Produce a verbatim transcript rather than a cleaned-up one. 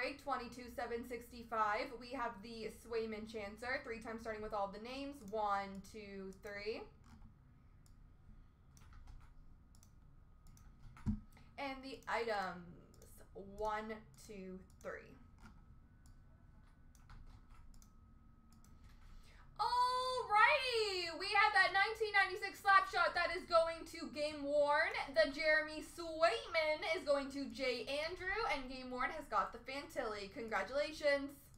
break, twenty-two seven sixty-five. We have the Swayman Chancer, three times starting with all the names. One, two, three. And the items, one, two, three. Alrighty, we have that nineteen ninety-six Slapshot that is going to Game Worn. The Jeremy Swayman is going to J. Andrew, and Game Worn has got the Fantilli. Congratulations.